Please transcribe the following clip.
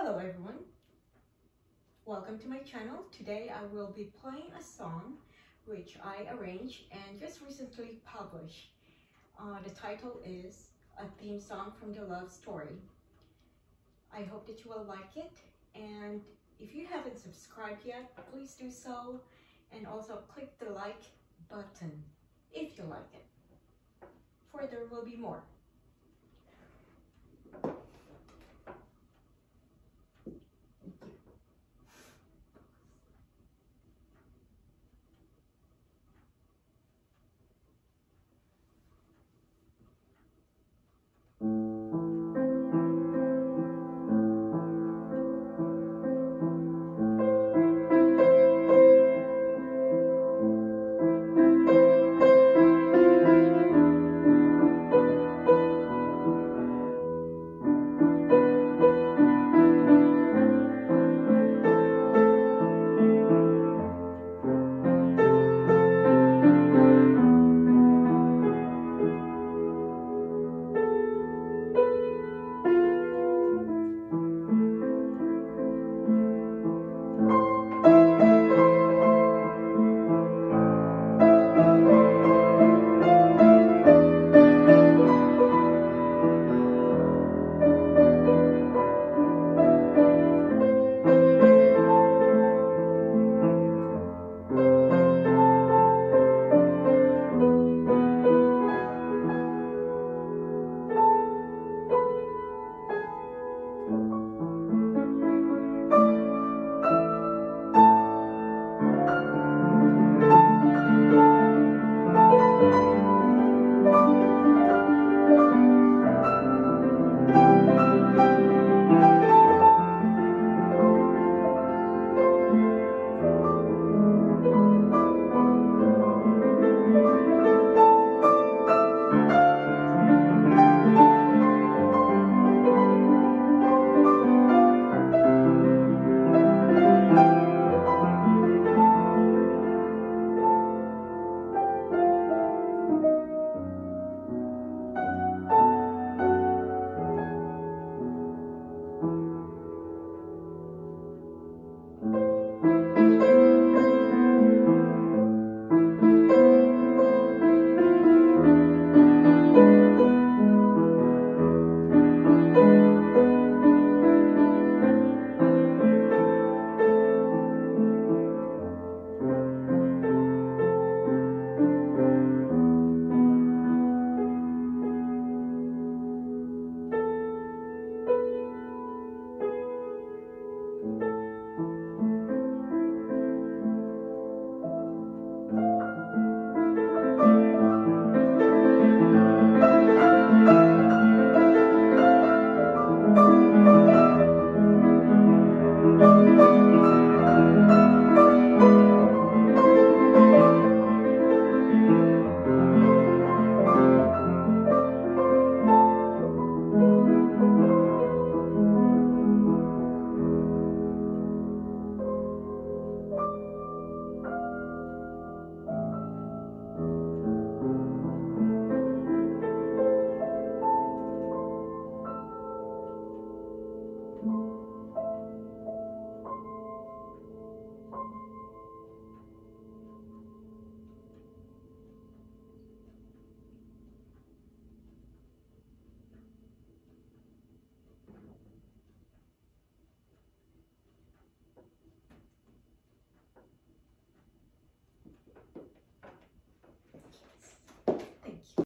Hello everyone, welcome to my channel. Today I will be playing a song which I arranged and just recently published. The title is A Theme Song from the Love Story. I hope that you will like it, and if you haven't subscribed yet, please do so, and also click the like button if you like it, for there will be more.